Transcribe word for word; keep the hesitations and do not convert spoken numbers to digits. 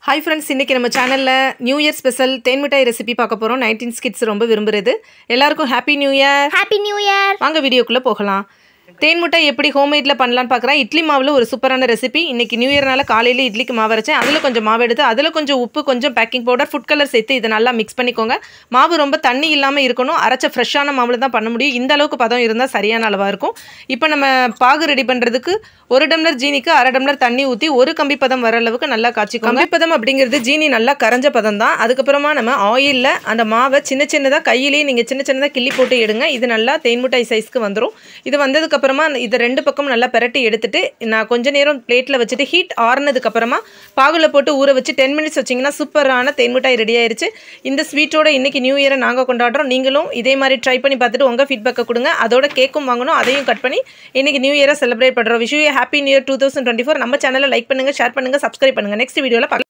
Hi friends, இன்னைக்கு நம்ம சேனல்ல நியூ இயர் ஸ்பெஷல் தேன் மிட்டாய் ரெசிபி பார்க்க போறோம். நைன்டீன் கிட்ஸ் ரொம்ப விரும்புறது. எல்லாருக்கும் happy new year. Happy new year. வாங்க வீடியோக்குள்ள போகலாம். தேன் மிட்டாய் எப்படி ஹோம்மேட்ல பண்ணலாம்னு பார்க்கறேன். இட்லி மாவுல ஒரு சூப்பரான ரெசிபி. இன்னைக்கு நியூ இயர்னால காலையில இட்லிக்கு மாவு அரைச்சேன். அதுல கொஞ்சம் மாவு எடுத்து அதுல கொஞ்சம் உப்பு, கொஞ்சம் பேக்கிங் பவுடர், ஃபுட் கலர் சேர்த்து இத நல்லா மிக்ஸ் பண்ணிக்கோங்க. மாவு ரொம்ப தண்ணி இல்லாம இருக்கணும். அரைச்ச ஃப்ரெஷ்ஷான மாவுல தான் பண்ண முடியும். இந்த அளவுக்கு பதம் இருந்தா சரியான அளவா இருக்கும். இப்போ நம்ம பாகு ரெடி பண்றதுக்கு ஒரு டம்ளர் ஜீனிக்கு அரை டம்ளர் தண்ணி ஊத்தி ஒரு கம்பி பதம் வர அளவுக்கு நல்லா காய்ச்சிக்கோங்க. கம்பி பதம் அப்படிங்கிறது ஜீனி நல்லா கரைஞ்ச பதம் தான். அதுக்கப்புறமா நம்ம ஆயில்ல அந்த மாவை சின்ன சின்னதா கையிலேயே நீங்க சின்ன சின்னதா கிள்ளி போட்டு எடுங்க. இது நல்லா தேன் மிட்டாய் சைஸ்க்கு வந்துரும். இது வந்ததுக்கு அப்புறமா இத ரெண்டு பக்கம் நல்லா பரட்டி எடுத்துட்டு நான் கொஞ்ச நேரம் பிளேட்ல வச்சிட்டு ஹீட் ஆறுனதுக்கு அப்புறமா பாகுல போட்டு ஊற வச்சு ten மினிட்ஸ் வச்சீங்கன்னா சூப்பரான தேன் மிட்டாய் ரெடி ஆயிருச்சு. இந்த ஸ்வீட்டோட இன்னைக்கு நியூ இயரை நாங்க கொண்டாடுறோம். நீங்களும் இதே மாதிரி ட்ரை பண்ணி பார்த்துட்டு உங்க ஃபீட்பேக்கை கொடுங்க. அதோட கேக்கும் வாங்கணும். அதையும் கட் பண்ணி இன்னைக்கு நியூ இயரை செலிப்ரேட் பண்றோம். Wish you happy new year twenty twenty-four. நம்ம சேனலை லைக் பண்ணுங்க, ஷேர் பண்ணுங்க, சப்ஸ்கிரைப் பண்ணுங்க. நெக்ஸ்ட் வீடியோல